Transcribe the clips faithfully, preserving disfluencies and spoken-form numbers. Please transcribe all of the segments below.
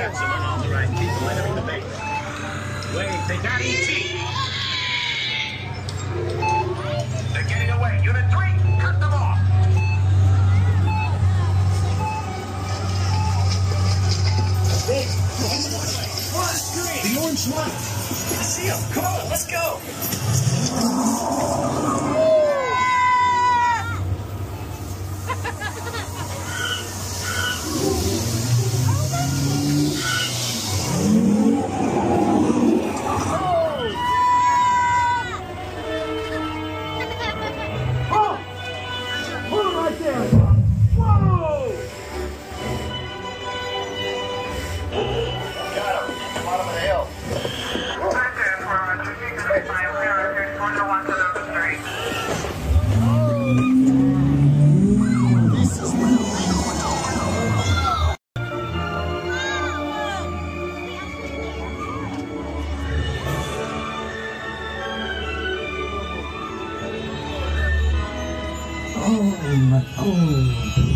gentlemen are the right people entering the bay. Wait, they got E T. They're getting away. Unit three, cut them off. Hey, what? The orange light. I see him. Come on, let's go. Home, home.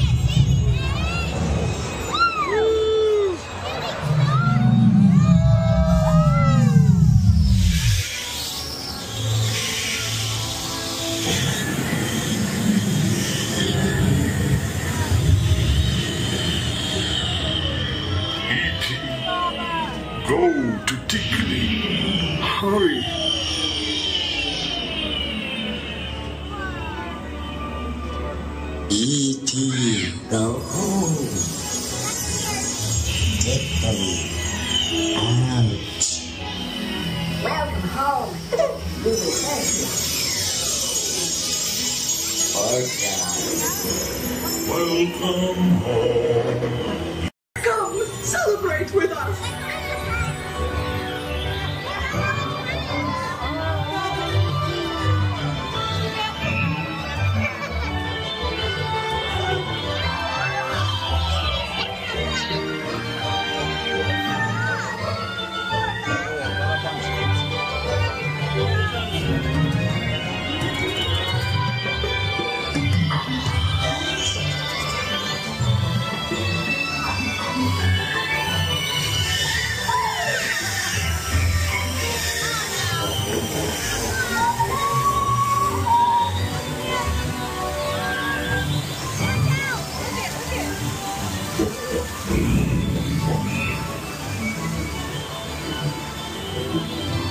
Go to Digley. Hurry. E T, go home. Digley, out. Welcome home. We will serve you. Welcome home. Come, celebrate with us.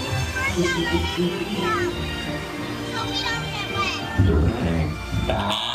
Không biết đâu, đẹp quá.